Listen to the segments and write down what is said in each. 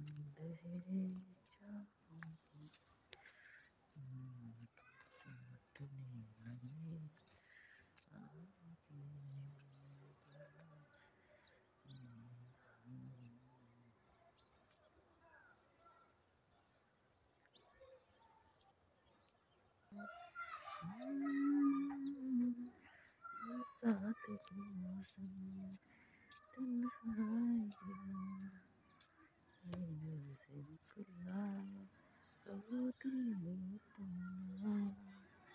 रहे जाऊं, सटने लगे आगे। साथ मौसम तन्हाइयाँ दिल से निकला वो दिल में तन्हाइयाँ।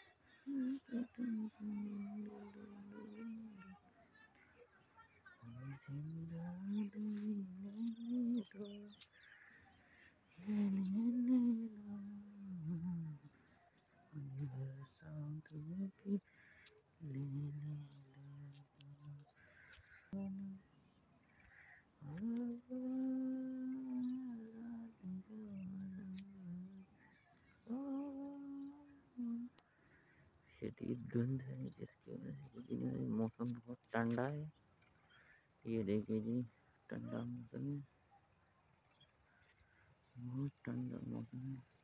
जिंदा लेने दो, लेने दो, बरसात में भी लेने शदीद धुंध है जिसकी वजह से मौसम बहुत ठंडा है। ये देखिए जी, ठंडा मौसम है, बहुत ठंडा मौसम है।